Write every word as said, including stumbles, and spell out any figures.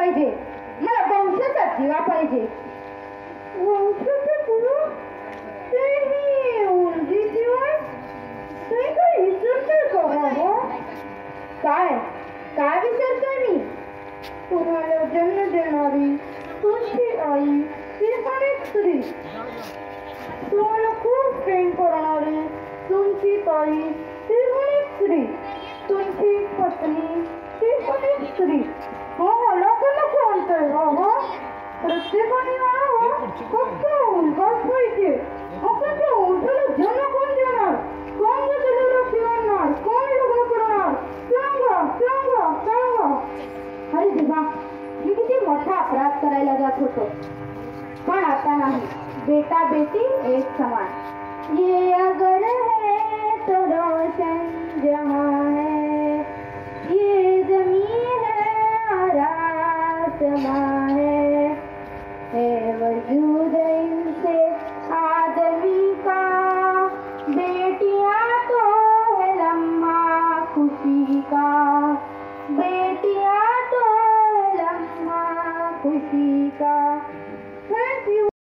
पाहिजे, मला वंशाचा दिवा पाहिजे. वंशाचा दिवा? ते ही उंची शिवाय ते काय विसरतोय का बाबा? काय काय विसरतोय मी? तुम्हाला जन्म देणारी तुमची आई ती पण एक स्त्री, तुम्हाला खूप प्रेम करणारी तुमची ताई ती पण एक स्त्री, तुमची पत्नी ती पण एक स्त्री. हो मला पण नको म्हणतोय बाबा. प्रत्येकाने म्हणावं फक्त उलगाच पाहिजे. आपण त्या उलटाला जन्म कोण देणार? कोण तुला शिवणार? कोण लग्न करणार? सांगा सांगा सांगा. अरे देवा, मी किती मोठा अपराध करायला जात होतो, पण आता नाही. बेटा बेटी एक समान. ये अगर है तो रोशन जहां है.